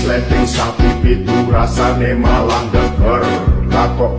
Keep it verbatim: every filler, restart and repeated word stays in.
resleting sapi pitu rasane malah deger. Lah kok